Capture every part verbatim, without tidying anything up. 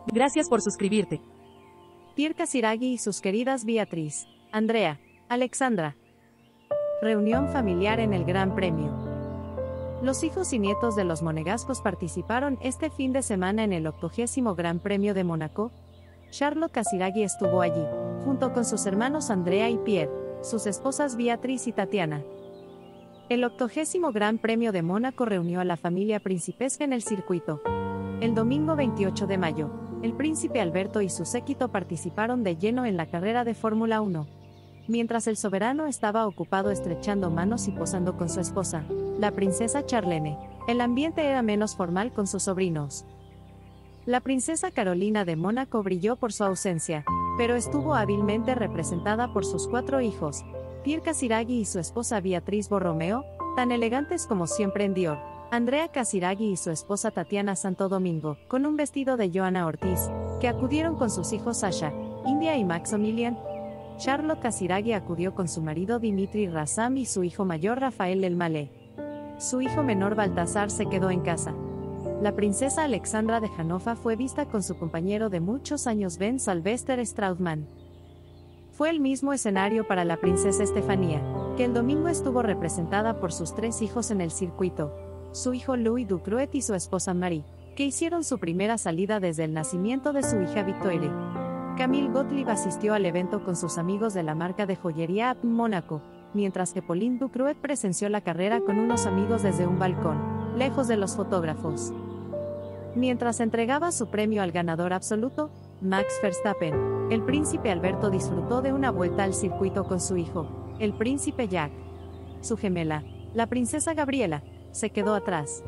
Gracias por suscribirte. Pierre Casiraghi y sus queridas Beatriz, Andrea, Alexandra. Reunión familiar en el Gran Premio. Los hijos y nietos de los monegascos participaron este fin de semana en el octogésimo Gran Premio de Mónaco. Charlotte Casiraghi estuvo allí, junto con sus hermanos Andrea y Pierre, sus esposas Beatriz y Tatiana. El octogésimo Gran Premio de Mónaco reunió a la familia principesca en el circuito. El domingo veintiocho de mayo, el príncipe Alberto y su séquito participaron de lleno en la carrera de Fórmula uno. Mientras el soberano estaba ocupado estrechando manos y posando con su esposa, la princesa Charlene, el ambiente era menos formal con sus sobrinos. La princesa Carolina de Mónaco brilló por su ausencia, pero estuvo hábilmente representada por sus cuatro hijos, Pierre Casiraghi y su esposa Beatriz Borromeo, tan elegantes como siempre en Dior, Andrea Casiraghi y su esposa Tatiana Santo Domingo, con un vestido de Johanna Ortiz, que acudieron con sus hijos Sasha, India y Maximilian. Charlotte Casiraghi acudió con su marido Dimitri Razam y su hijo mayor Rafael El Malé. Su hijo menor Baltasar se quedó en casa. La princesa Alexandra de Hannover fue vista con su compañero de muchos años Ben Sylvester Strautmann. Fue el mismo escenario para la princesa Estefanía, que el domingo estuvo representada por sus tres hijos en el circuito, su hijo Louis Ducruet y su esposa Marie, que hicieron su primera salida desde el nacimiento de su hija Victoire. Camille Gottlieb asistió al evento con sus amigos de la marca de joyería A P Mónaco, mientras que Pauline Ducruet presenció la carrera con unos amigos desde un balcón, lejos de los fotógrafos. Mientras entregaba su premio al ganador absoluto, Max Verstappen, el príncipe Alberto disfrutó de una vuelta al circuito con su hijo, el príncipe Jack. Su gemela, la princesa Gabriela, se quedó atrás.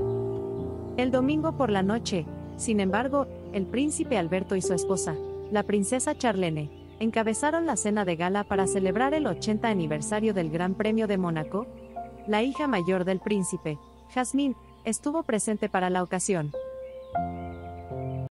El domingo por la noche, sin embargo, el príncipe Alberto y su esposa, la princesa Charlene, encabezaron la cena de gala para celebrar el ochenta aniversario del Gran Premio de Mónaco. La hija mayor del príncipe, Jasmine, estuvo presente para la ocasión.